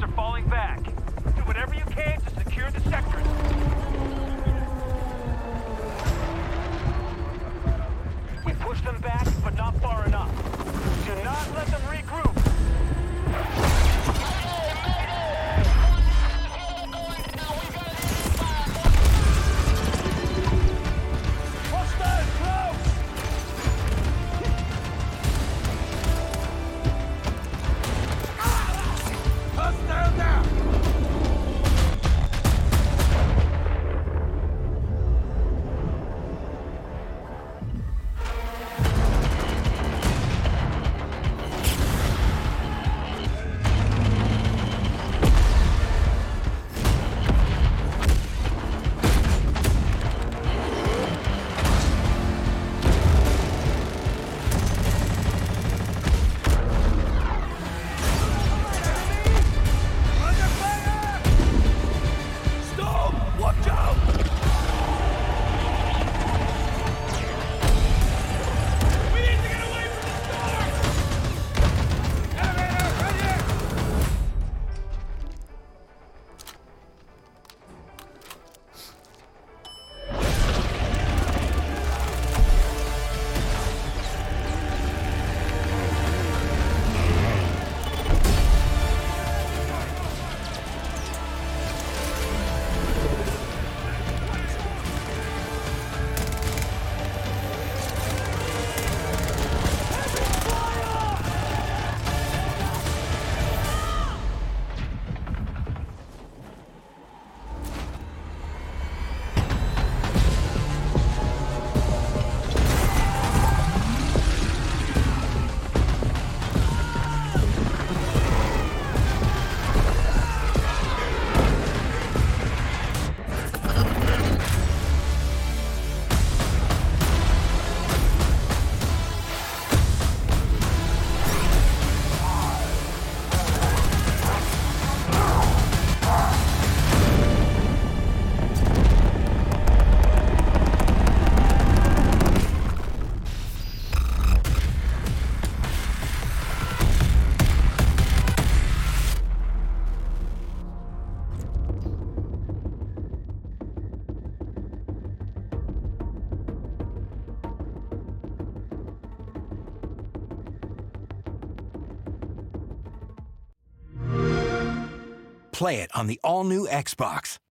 are falling back. Do whatever you can to secure the sectors. We push them back, but not far enough. Do not let them regroup. Hostile close! Hostile down! Play it on the all-new Xbox.